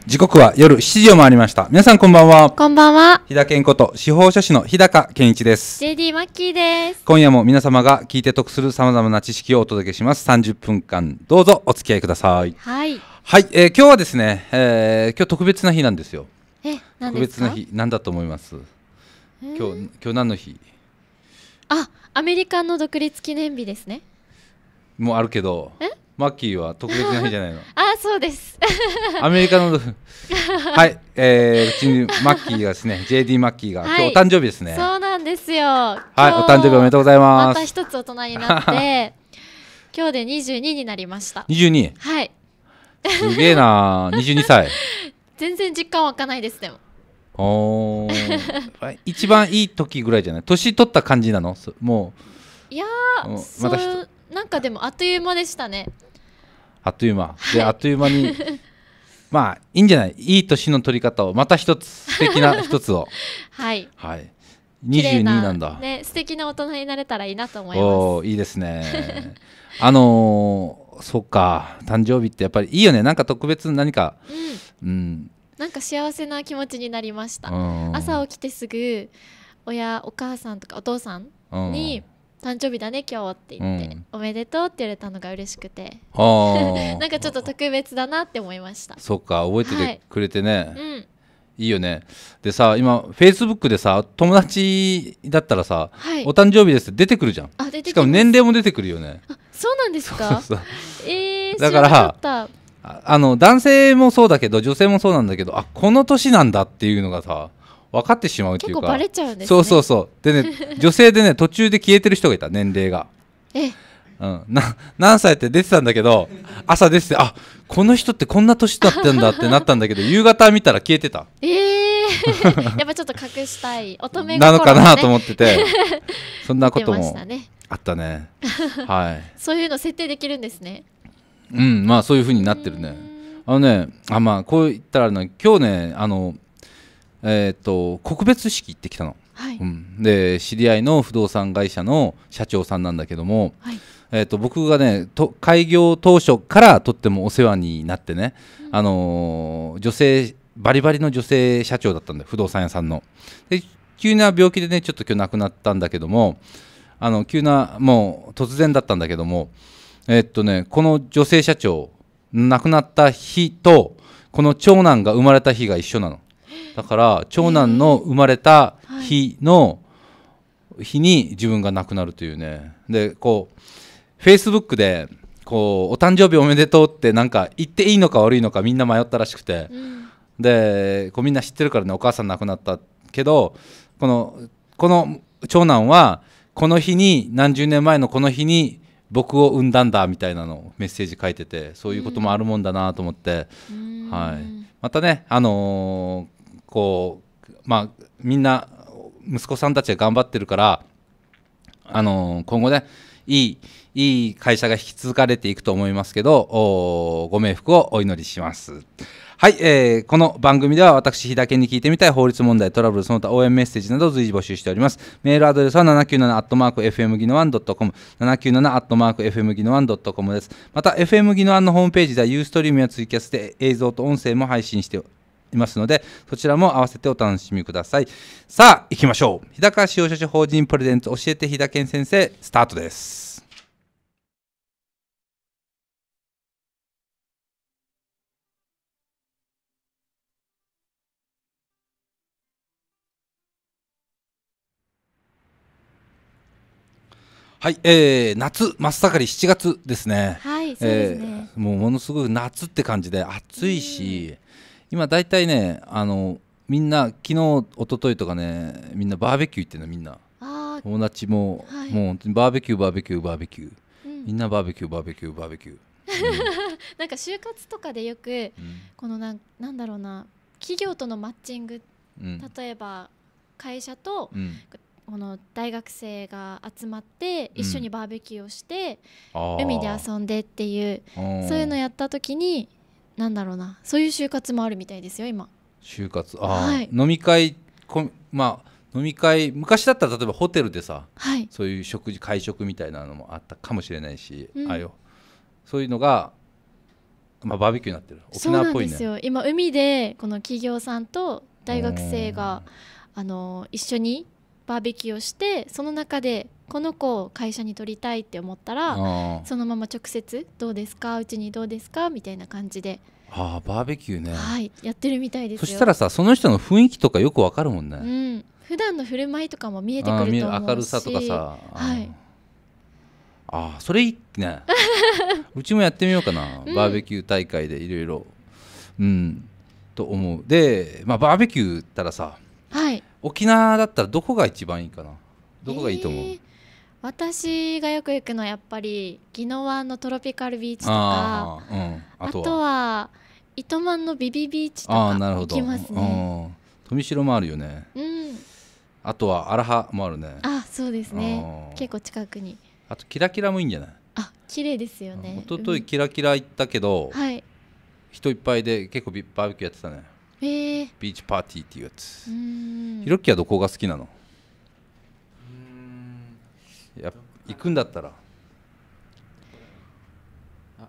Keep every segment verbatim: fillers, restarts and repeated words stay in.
時刻は夜しちじを回りました。皆さんこんばんは。 こんばんは。 日田健こと司法書士の日高健一です。 ジェーディー マッキーです。 今夜も皆様が聞いて得するさまざまな知識をお届けします。さんじゅっぷんかんどうぞお付き合いください。 はい、 はい、えー、今日はですね、えー、今日特別な日なんですよ。 え、何特ですか？ 別な日、何だと思います？ えー、 今日、今日何の日？ あ、アメリカの独立記念日ですね。 もうあるけど、マッキーは特別な日じゃないの？ あ、そうですアメリカのはい、えー、うちにマッキーがですねジェーディー マッキーが、はい、今日お誕生日ですね。 そうなんですよ。はい、 お誕生日おめでとうございます。 また一つ大人になって今日でにじゅうにになりました。 にじゅうに？ はい。 すげえなにじゅうにさい全然実感湧かないです。でもおー一番いい時ぐらいじゃない？年取った感じなの？もういやー、またそうなんかでもあっという間でしたね。あっという間で、はい、あっという間にまあいいんじゃない？いい年の取り方をまた一つ素敵な一つをはい、 はい、にじゅうになんだね、素敵な大人になれたらいいなと思います。 おーいいですねあのー、そっか誕生日ってやっぱりいいよね。なんか特別何か、うん、うん、 なんか幸せな気持ちになりました。朝起きてすぐ親お母さんとかお父さんに誕生日だね今日って言って、うん、おめでとうって言われたのが嬉しくてなんかちょっと特別だなって思いました。 そっか覚えててくれてね、はい、うん、いいよね。でさ今フェイスブックでさ友達だったらさ、はい、お誕生日ですって出てくるじゃん。あ、出てきます。しかも年齢も出てくるよね。 あ、そうなんですか？そうそうえー、 だからあの男性もそうだけど女性もそうなんだけど、あこの年なんだっていうのがさ分かってしまうっていうか、 結構バレちゃうんですね。 そうそうそうでね女性でね途中で消えてる人がいた。年齢がえ、うん、な何歳って出てたんだけど朝出てて、あこの人ってこんな年だったんだってなったんだけど夕方見たら消えてた。 えー、やっぱちょっと隠したい乙女心、ね、 なのかなと思っててそんなこともあったねはい、 そういうの設定できるんですね。 うん、まあそういう風になってるね。あのね、あまあこう言ったらね、今日ねあのえっ、ー、と告別式行ってきたの。はい、うん、で知り合いの不動産会社の社長さんなんだけども、はい、えー、と僕がねと開業当初からとってもお世話になってね、うん、あのー、女性バリバリの女性社長だったんだよ、不動産屋さんの。で急な病気でねちょっと今日亡くなったんだけども、あの急なもう突然だったんだけども。えっとね、この女性社長亡くなった日とこの長男が生まれた日が一緒なの。だから長男の生まれた日の日に自分が亡くなるというね。でこうフェイスブックでこうお誕生日おめでとうってなんか言っていいのか悪いのかみんな迷ったらしくて、うん、でこうみんな知ってるからね、お母さん亡くなったけどこのこの長男はこの日に何十年前のこの日に僕を産んだんだみたいなのをメッセージ書いてて、そういうこともあるもんだなと思って、はい、またね、あのー、こうまあみんな息子さんたちが頑張ってるから、あのー、今後ねいいいい会社が引き継がれていくと思いますけど、ご冥福をお祈りします。はい、えー、この番組では私日田健に聞いてみたい法律問題、トラブル、その他応援メッセージなどを随時募集しております。メールアドレスは ななきゅうなな アットマーク エフエム ギノワン ドットコム ななきゅうなな アットマーク エフエム ギノワン ドットコム です。また エフエム ギノワンのホームページではユーストリームやツイキャスで映像と音声も配信していますので、そちらも合わせてお楽しみください。さあ行きましょう。日高司法書士法人プレゼンツ教えて日田健先生、スタートです。はい、えー、夏真っ盛りしちがつですね。 はい、そうですね、 えー、もうものすごい夏って感じで暑いし、今だいたいねあのみんな昨日一昨日とかねみんなバーベキュー行ってるの。みんな友達も、はい、もう本当にバーベキューバーベキューバーベキュー、うん、みんなバーベキューバーベキューバーベキュー、うん、 なんか就活とかでよく、うん、このな ん, なんだろうな企業とのマッチング、うん、例えば会社と、うんこの大学生が集まって一緒にバーベキューをして、うん、海で遊んでっていうそういうのやった時になんだろうなそういう就活もあるみたいですよ今。 就活あ、はい、飲み会こ、まあ、飲み会昔だったら例えばホテルでさ、はい、そういう食事会食みたいなのもあったかもしれないし、うん、あよそういうのがまあ、バーベキューになってる。沖縄っぽいね。 そうなんですよ。今海でこの企業さんと大学生があの一緒にバーベキューをして、その中でこの子を会社に取りたいって思ったらそのまま直接どうですか、うちにどうですかみたいな感じで、 ああバーベキューね、 はい、やってるみたいですよ。 そしたらさ、その人の雰囲気とかよくわかるもんね、 うん、普段の振る舞いとかも見えてくると思うし、 明るさとかさ、 はい、 ああそれいいねうちもやってみようかな、うん、バーベキュー大会でいろいろうんと思う。で、まあ、バーベキューったらさ、 はい、 沖縄だったらどこが一番いいかな、どこがいいと思う？えー、 私がよく行くのはやっぱり宜野湾のトロピカルビーチとか、あ、うん、あとは、あとは糸満のビビビーチとか行きますね。 富城もあるよね、 うん、 あとは荒波もあるね。 あ、そうですね、結構近くに。 あとキラキラもいいんじゃない？ あ、綺麗ですよね。 一昨日キラキラ行ったけど、 はい、 人いっぱいで結構バーベキューやってたね。 えー、 ビーチパーティーっていうやつ。ひろっきはどこが好きなの？うーん、や行くんだったら、 あ、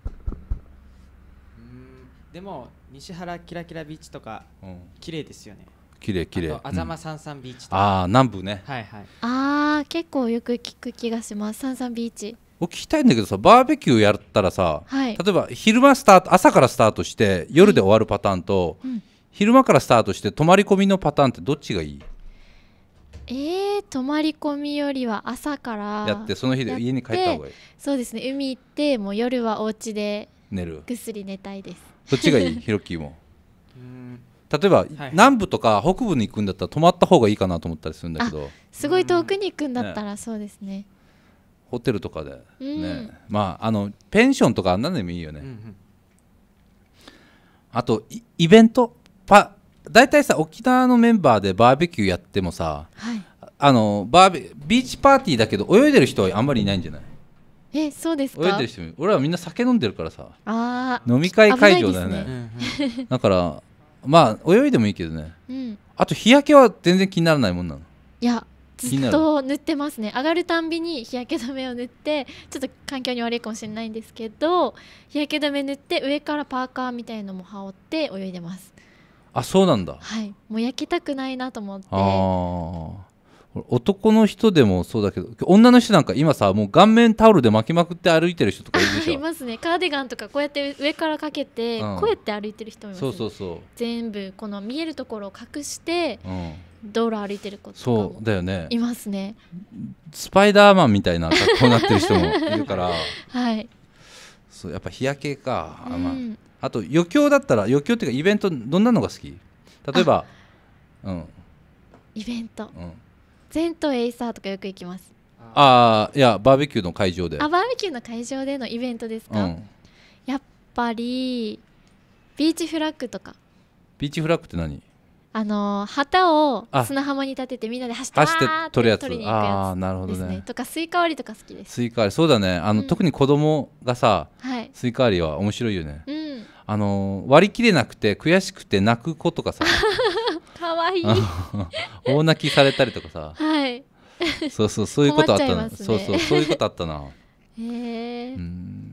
うーん、でも西原キラキラビーチとか、うん、綺麗ですよね。 綺麗綺麗。 あざまさんさんビーチとか、 うん、ああ南部ね、 はいはい、 ああ結構よく聞く気がします。さんさんビーチ僕聞きたいんだけどさ、バーベキューやったらさ、 はい、 例えば昼間スタート、朝からスタートして夜で終わるパターンと、はい、うん、昼間からスタートして泊まり込みのパターンってどっちがいい？ えー、泊まり込みよりは朝からやってその日で家に帰った方がいい。 そうですね、海行ってもう夜はお家で寝る、 ぐっすり寝たいです。 どっちがいい？ヒロッキーも例えば、はいはい、南部とか北部に行くんだったら泊まった方がいいかなと思ったりするんだけど、 すごい遠くに行くんだったらそうですね、 ホテルとかで、 うん、 ね、まああのペンションとかあんなのでもいいよね、うんうん、あとイベントパだいたいさ沖縄のメンバーでバーベキューやってもさ、 はい、 あのバーベビーチパーティーだけど泳いでる人はあんまりいないんじゃない？ え、そうですか？ 泳いでる人、俺はみんな酒飲んでるからさ、 あ飲み会会場だよね、ね、だからまあ泳いでもいいけどね、うん、あと日焼けは全然気にならないもんなの？ いやずっと塗ってますね。上がるたんびに日焼け止めを塗って、ちょっと環境に悪いかもしれないんですけど日焼け止め塗って上からパーカーみたいのも羽織って泳いでます。 あ、そうなんだ。 はい、もう焼けたくないなと思って。 あ、男の人でもそうだけど女の人なんか今さもう顔面タオルで巻きまくって歩いてる人とかいるでしょ。 いますね。カーディガンとかこうやって上からかけて、うん、こうやって歩いてる人もいますね。 そうそうそう、 全部この見えるところを隠して、うん、道路歩いてる子とかそうだよね、 いますね。 スパイダーマンみたいな格好になってる人もいるからはい、 そうやっぱ日焼けか、 うん、 まあ、あと余興だったら余興っていうかイベントどんなのが好き？例えば、うん、 イベント、うん、全島エイサーとかよく行きます。 ああ、いやバーベキューの会場で。 あ、バーベキューの会場でのイベントですか？うん、やっぱりビーチフラッグとか。 ビーチフラッグって何？ あの旗を砂浜に立ててみんなで走って走って取るやつ。 取りに行くやつですね。 あー、なるほどね。 とかスイカ割りとか好きです。 スイカ割り、そうだね、あの、うん、特に子供がさ、 はい、 スイカ割りは面白いよね、 うん、 あの割り切れなくて悔しくて泣く子とかさかわいい大泣きされたりとかさ、 はい、 そうそう、そういうことあったな、 ね、 そうそう、そういうことあったなへえ。 うん、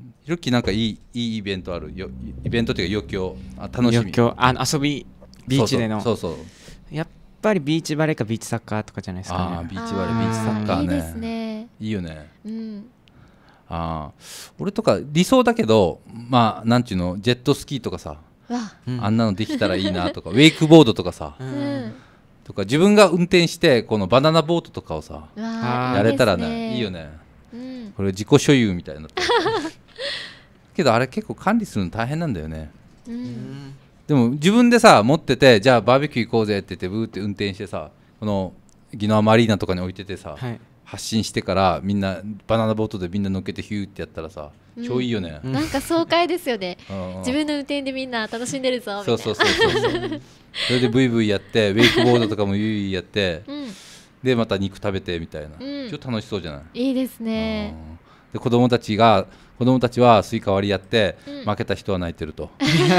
ひろっきなんかいいいいイベントあるよ？イベントっていうか余興、あ、楽しみ、 余興、あの遊びビーチでの、 そうそう、そうそう、 やっぱりビーチバレーかビーチサッカーとかじゃないですかね。 あ、ビーチバレー、ビーチサッカーね、 いいですね、 いいよね、 うん、 あ、俺とか理想だけど、まあなんちゅうの、ジェットスキーとかさ、うん、あんなのできたらいいなとかウェイクボードとかさ、うん、とか自分が運転してこのバナナボートとかをさやれたらね、いいね、いいよね、うん、これ自己所有みたいになってけどあれ結構管理するの大変なんだよね、うん、でも自分でさ持ってて、じゃあバーベキュー行こうぜって言ってブーって運転してさ、この宜野湾マリーナとかに置いててさ、はい、発信してからみんなバナナボートでみんな乗っけてヒューってやったらさ、うん、超いいよね、 うん、なんか爽快ですよね自分の運転でみんな楽しんでるぞみたいな。 そうそうそうそうそうそれでブイブイやってウェイクボードとかもユイユイやって、うん、でまた肉食べてみたいな、うん、ちょっと楽しそうじゃない？ いいですね。 で子供たちが子供たちはスイカ割りやって、うん、負けた人は泣いてると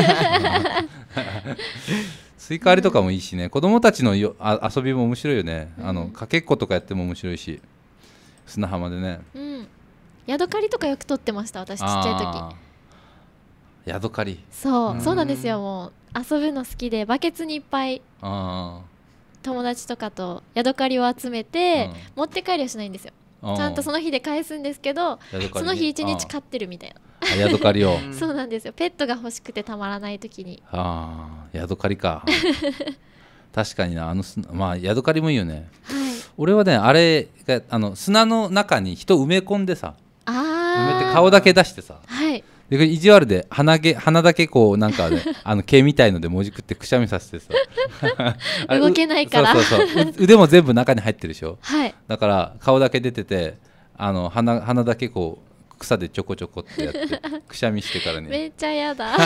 スイカ割りとかもいいしね、子供たちのよあ遊びも面白いよね、うん、あのかけっことかやっても面白いし、砂浜でね、 うん、ヤドカリとかよく取ってました私ちっちゃい時。 ヤドカリ。 そう、そうなんですよ。もう遊ぶの好きでバケツにいっぱい友達とかとヤドカリを集めて持って帰りはしないんですよ。ちゃんとその日で返すんですけど、ね、その日一日飼ってるみたいな。 ヤドカリをそうなんですよ。ペットが欲しくてたまらない時に。 ああ、ヤドカリか。確かにな、あのまあヤドカリもいいよね。はい、俺はね、あれがあの砂の中に人埋め込んでさ、あ埋めて顔だけ出してさ、はい、で意地悪で 鼻, 毛鼻だけこうなんか、ね、あの毛みたいのでもじくってくしゃみさせてさ動けないからそうそうそう腕も全部中に入ってるでしょ、 はい、 だから顔だけ出ててあの 鼻, 鼻だけこう草でちょこちょこってやってくしゃみしてからねめっちゃやだ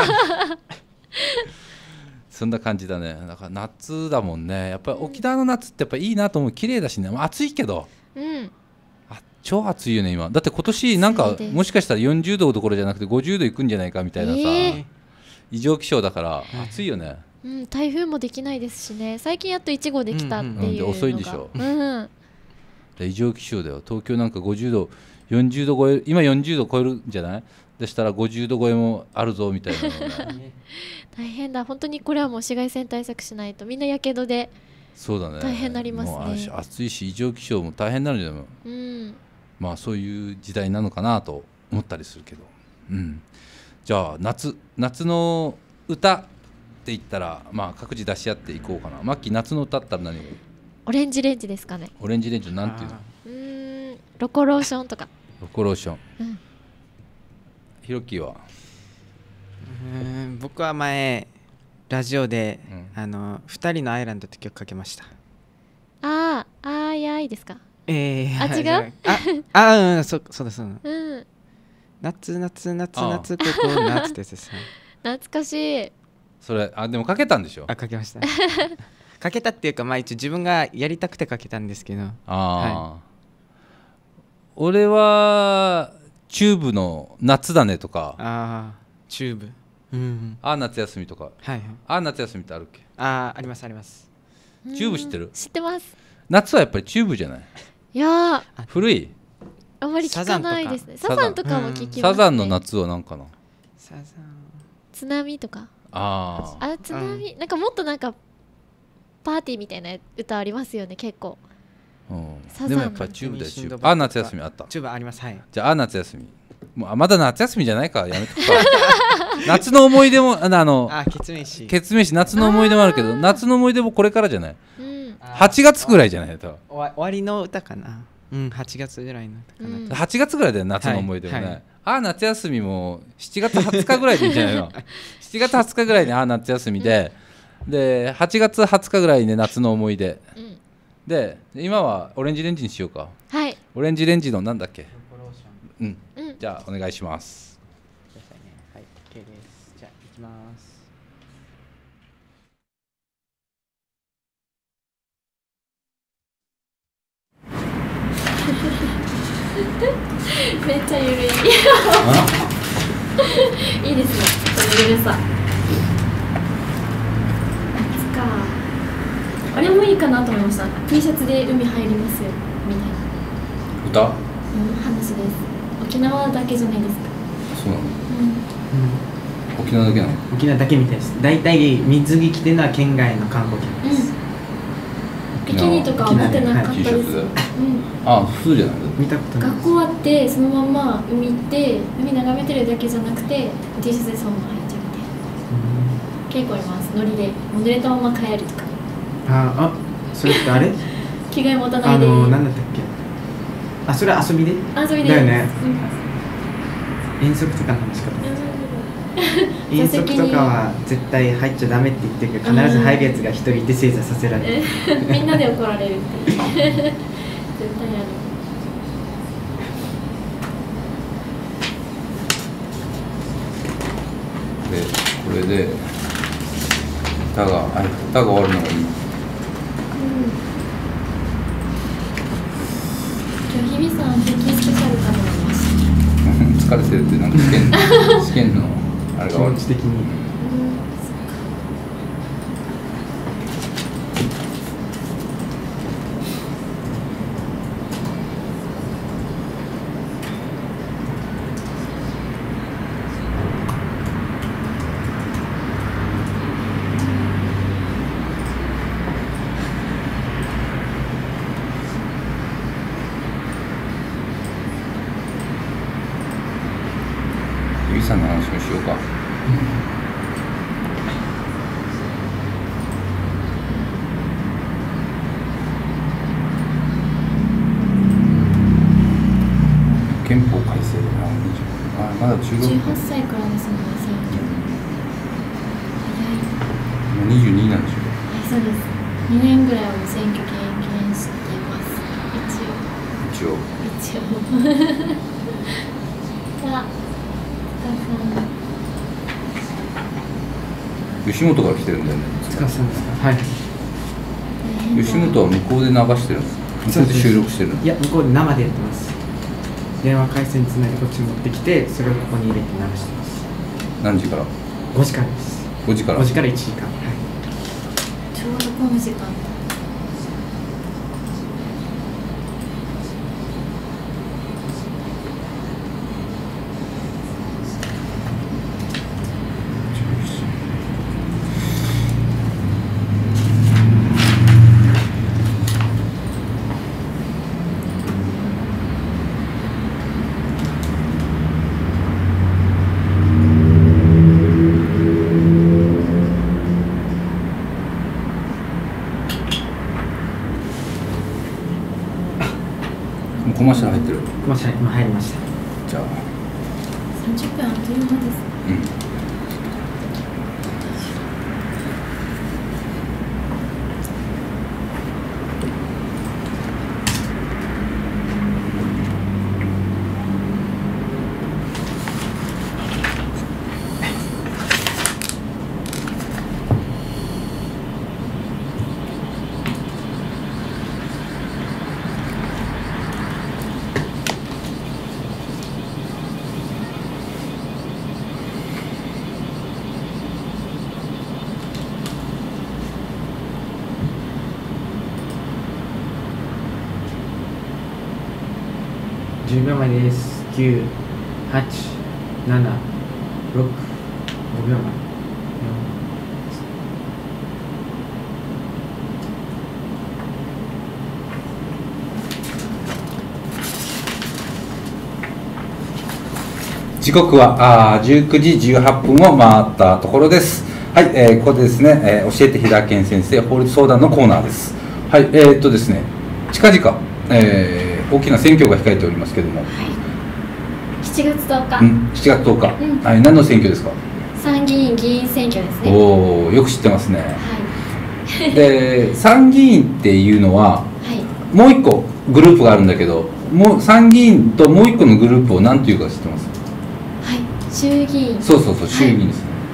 そんな感じだね。だから夏だもんね。やっぱり沖縄の夏ってやっぱいいなと思う。綺麗だしね、まあ、暑いけど、うん、あ超暑いよね今。だって今年なんかもしかしたらよんじゅうどどころじゃなくてごじゅうどいくんじゃないかみたいなさ、えー、異常気象だから暑いよね、 うん、台風もできないですしね。最近やっといちごできたっていうのが、うんうん、 遅いんでしょ、うん、異常気象だよ。東京なんかごじゅうどよんじゅうど超える、今よんじゅうど超えるんじゃないでしたらごじゅうど超えもあるぞみたいなのね大変だ。本当にこれはもう紫外線対策しないとみんなやけどで大変になりますね。 そうだね。もう暑いし異常気象も大変になるんじゃないの、うん、まあそういう時代なのかなと思ったりするけど、うん、じゃあ夏夏の歌って言ったら、まあ、各自出し合っていこうかな。マッキー夏の歌ったら何がいい？ オレンジレンジですかね。 オレンジレンジなんていうの？ うーんロコローションとか。 ロコローション、うん、ヒロキはうん僕は前ラジオで、うん、あのふたりのアイランドって曲かけました。 あああいあいですか。 えー、 あ違うああうんそそうだそうだ、うん、夏夏夏夏ここ夏ってさ懐かしい。 それあでもかけたんでしょ。 あかけましたかけたっていうかまあ一応自分がやりたくてかけたんですけど、あ、 はい、俺はチューブの夏だねとか、 あチューブ、 うん、あ夏休みとか、はい、あ夏休みってあるっけ？ あありますあります。 チューブ知ってる？ 知ってます。 夏はやっぱりチューブじゃない？ いや古い？ あんまり聞かないですね。サザンとかも聞きますね。 サザンの夏は何かな？ サザン津波とか。 ああ津波、うん、なんかもっとなんかパーティーみたいな歌ありますよね結構。 うん、でもやっぱりチューブだよ。チューブ。あ夏休みあった。 チューブあります。はい。 じゃああ夏休み。もうあまだ夏休みじゃないかやめとくか夏の思い出もあのあケツメイシケツメイシ夏の思い出もあるけど夏の思い出もこれからじゃない、うん、はちがつぐらいじゃないと終わりの歌かな。うんはちがつぐらいの歌かな、 うん、はちがつぐらいだよ夏の思い出もね、はいはい、あ夏休みもしちがつはつかぐらいでいいんじゃないのしちがつはつかぐらいにあ夏休みで、うん、ではちがつはつかぐらいに夏の思い出、うん、で今はオレンジレンジにしようか。 はいオレンジレンジのなんだっけ。うん、うん、じゃあお願いします。 はい、OK です。じゃあ行きます。 めっちゃゆるいいいですね。ゆるさ夏か。あれもいいかなと思いました。 T シャツで海入りますよみたいな歌、 うん、話です。沖縄だけじゃないですか。 そうなの、うん、沖縄だけなの。 沖縄だけみたいです。だいたい水着着てるのは県外の観光客です、 うん、ビキニとかは持ってなかったです。うん、 あ普通じゃない。 見たことない。 学校終わってそのまま海行って海眺めてるだけじゃなくて T シャツでそのまま入っちゃうみたいな、うん、結構います。ノリでもう濡れたまま帰るとか。 ああそれってあれ着替え持たないで。 あの何だったっけ。あそれは遊びで遊びでだよね、うん、遠足とかの話し方遠足とかは絶対入っちゃダメって言ってるけど必ず入るやつが一人いて正座させられるみんなで怒られるって絶対ある。 でこれで歌があ歌が終わるのがいい。 日比さん、平均スペシャルかと思いました。 疲れてるってなんか試験試験のあれが気持ち的に。 こさんの話もしようか。憲法改正あまだ中学じゅうはっさいからですもんね、選挙。 早い。にじゅうになんでしょう。 はい、そうです。にねんぐらいは選挙経験してます。一応。 一応。 一応。さあ、 吉本から来てるんだよね。 塚さんですか。はい。 吉本は向こうで流してるんですか。向こうで収録してるの。 いや、向こうで生でやってます。電話回線つないでこっちに持ってきて、それをここに入れて流してます。 何時から？ ごじからです。 ごじから。 ごじからいちじかん。はい。 ちょうどこの時間。 コマーシャル入ってる。 コマーシャル今入りました。 じゃあさんじゅっぷんあっという間です。 うんじゅうびょうまえです。きゅう、はち、なな、ろく、ごびょうまえ。 時刻はあじゅうくじじゅうはっぷんを回ったところです。はい、えー、ここでですね、えー、教えて日田健先生法律相談のコーナーです。はい、えー、っとですね、近々、えー、大きな選挙が控えておりますけれども、はい、 しちがつとおか、 うん、しちがつとおか、うん、はい、何の選挙ですか？ 参議院議員選挙ですね。 おお、よく知ってますね。はい、で、参議院っていうのは、はい、もう一個グループがあるんだけど、もう参議院ともう一個のグループを何ていうか知ってます？ はい、衆議院。 そうそうそう、衆議院ですね。はい、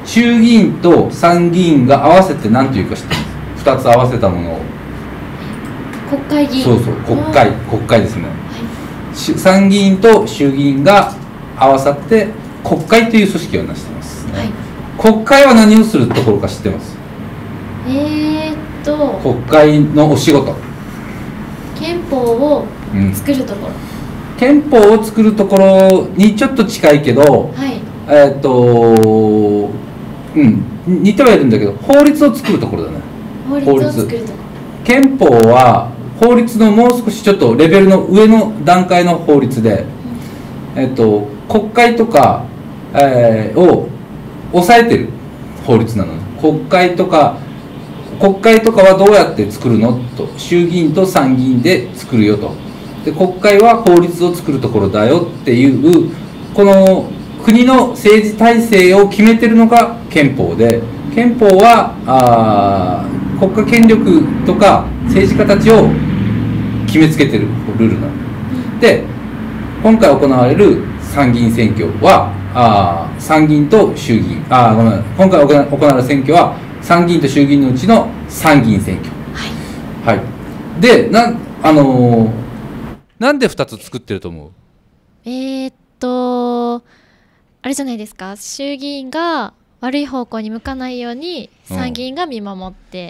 衆議院と参議院が合わせて何ていうか知ってます？二つ合わせたものを。 国会議員。 そうそう、国会、国会ですね。はい、参議院と衆議院が合わさって国会という組織を成しています、ね。はい、国会は何をするところか知ってます？ えーっと。 国会のお仕事。 憲法を作るところ。うん憲法を作るところにちょっと近いけど、はい、えっとうん似てはいるんだけど法律を作るところだね。 法律を作るところ。 憲法は法律のもう少しちょっとレベルの上の段階の法律で、うん、えっと国会とか、えー、を抑えてる法律なの。国会とか国会とかはどうやって作るのと、衆議院と参議院で作るよと。で国会は法律を作るところだよっていうこの国の政治体制を決めてるのが憲法で、憲法はあ国家権力とか政治家たちを決めつけてるルールなので、今回行われる参議院選挙はあ参議院と衆議院あごめん今回行われる選挙は参議院と衆議院のうちの参議院選挙。はい、はい、でなあのーなんでふたつ作ってると思う？ えー、っとあれじゃないですか、衆議院が悪い方向に向かないように参議院が見守って、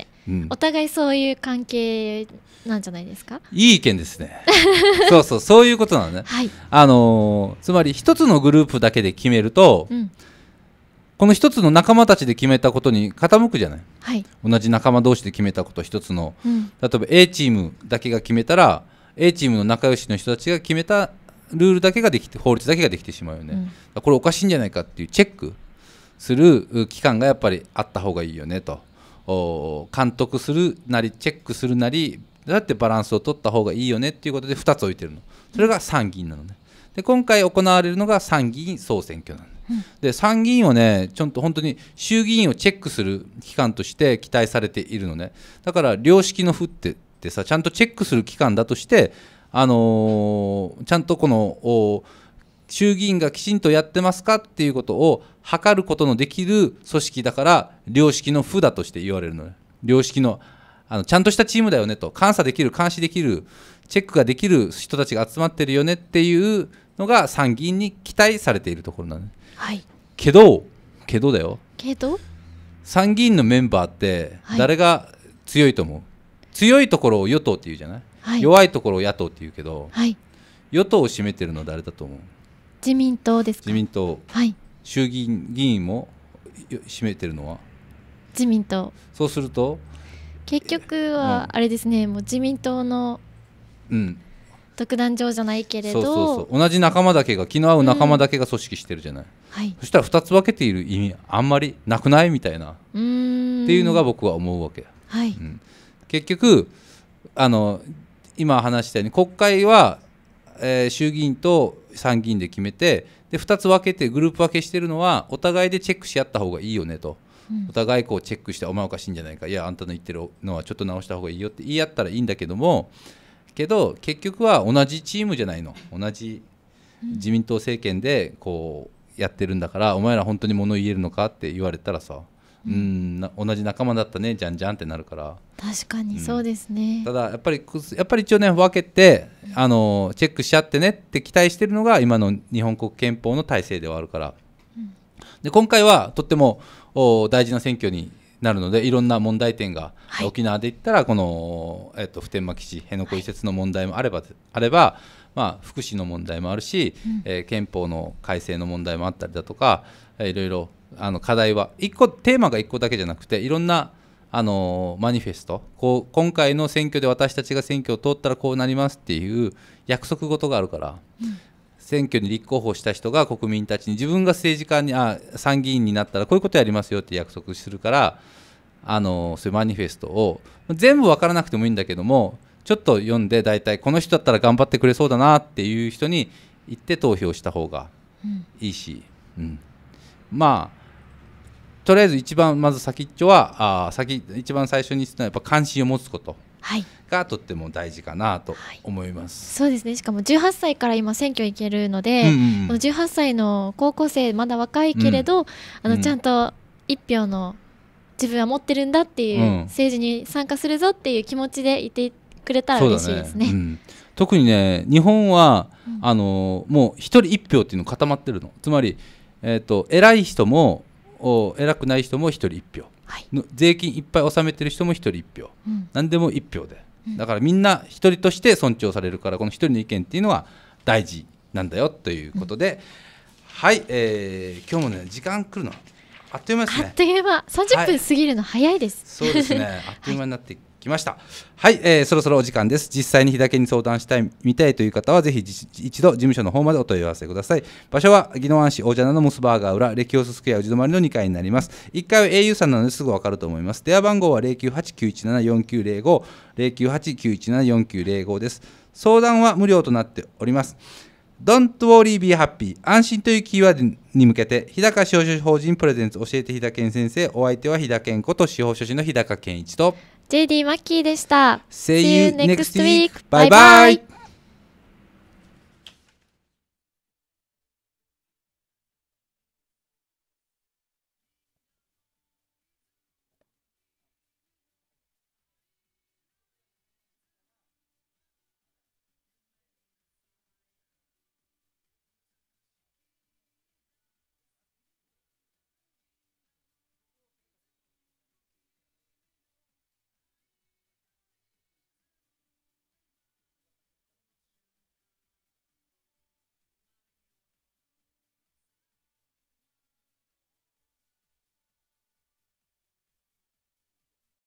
うん、お互いそういう関係なんじゃないですか？ いい意見ですねそうそうそういうことなのね、はい、あのー、つまり一つのグループだけで決めると、うん、この一つの仲間たちで決めたことに傾くじゃない、はい、同じ仲間同士で決めたこと一つの、うん、例えば A チームだけが決めたらA チームの仲良しの人たちが決めたルールだけができて法律だけができてしまうよね、うん、これおかしいんじゃないかっていうチェックする機関がやっぱりあった方がいいよねと、監督するなりチェックするなりだってバランスを取った方がいいよねっていうことでふたつ置いてるの。それが参議院なのね。で今回行われるのが参議院総選挙なの、うん、で参議院をねちょっと本当に衆議院をチェックする機関として期待されているのね。だから良識の府ってってさちゃんとチェックする機関だとして、あのー、ちゃんとこの衆議院がきちんとやってますかっていうことを測ることのできる組織だから良識の府だとして言われるのね。良識のあのちゃんとしたチームだよねと、監査できる監視できるチェックができる人たちが集まってるよねっていうのが参議院に期待されているところなのね、 はい、 けどけどだよけど参議院のメンバーって誰が強いと思う、はい、強いところを与党っていうじゃない、はい、弱いところを野党っていうけど、はい、与党を占めてるのは誰だと思う？ 自民党ですか？ 自民党、 はい、 衆議院議員も占めてるのは自民党。 そうすると結局はあれですね、うん、もう自民党の独壇場じゃないけれど、そうそうそう同じ仲間だけが気の合う仲間だけが組織してるじゃない、うんはい、そしたらふたつ分けている意味あんまりなくないみたいなうーんっていうのが僕は思うわけ、 はいうん、結局あの今話したように国会は、えー、衆議院と参議院で決めてでふたつ分けてグループ分けしてるのはお互いでチェックし合った方がいいよねと、うん、お互いこうチェックしてお前おかしいんじゃないか、いやあんたの言ってるのはちょっと直した方がいいよって言い合ったらいいんだけども、けど結局は同じチームじゃないの、同じ自民党政権でこうやってるんだから、うん、お前ら本当に物言えるのかって言われたらさ、うん、な同じ仲間だったねじゃんじゃんってなるから。 確かにそうですね、 うん、ただやっぱりやっぱり一応ね分けてあのチェックしちゃってねって期待してるのが今の日本国憲法の体制ではあるから、うん、で今回はとっても大事な選挙になるのでいろんな問題点が、はい、沖縄で言ったらこの、えっと、普天間基地辺野古移設の問題もあれば、はい、あれば、まあ、福祉の問題もあるし、うんえー、憲法の改正の問題もあったりだとか、えー、いろいろあの課題は一個テーマがいっこだけじゃなくていろんなあのマニフェストこう今回の選挙で私たちが選挙を通ったらこうなりますっていう約束事があるから、うん、選挙に立候補した人が国民たちに自分が政治家にあ参議院になったらこういうことやりますよって約束するからあのそういうマニフェストを全部分からなくてもいいんだけどもちょっと読んで大体この人だったら頑張ってくれそうだなっていう人に行って投票した方がいいし、うんうん、まあとりあえず一番まず先っちょはあ先一番最初に言ったのはやっぱ関心を持つことがとっても大事かなと思います、 はい、そうですね。しかもじゅうはっさいから今選挙行けるので、うんうんうん、じゅうはっさいの高校生まだ若いけれど、うん、あのちゃんと一票の自分は持ってるんだっていう、うん、政治に参加するぞっていう気持ちでいてくれたら嬉しいですね。 そうだね、うん、特にね日本は、うん、あのもう一人一票っていうの固まってるの。つまり、えーと、偉い人も偉くない人も一人一票、はい、税金いっぱい納めてる人も一人一票、うん、何でも一票で、うん、だからみんな一人として尊重されるからこの一人の意見っていうのは大事なんだよということで、うん、はい、えー、今日もね時間来るのあっという間ですね。 あっという間さんじゅっぷん過ぎるの早いです、 はい、そうですねあっという間になってきました。はい、はい、えー、そろそろお時間です。実際に日岳に相談したい見たいという方はぜひ一度事務所の方までお問い合わせください。場所は宜野湾市大蛇名のモスバーガー裏レキオススクエア宇治止まりのにかいになります。いっかいは エーユー さんなのですぐ分かると思います。電話番号は ゼロきゅうはちきゅういちななよんきゅうゼロご ゼロきゅうはちきゅういちななよんきゅうゼロごです。相談は無料となっております。Don't worry, be happy 安心というキーワードに向けて日高司法書士法人プレゼンツ教えて日高健先生、お相手は日高健こと司法書士の日高健一とジェーディー マッキーでした。 See you next week. Bye bye.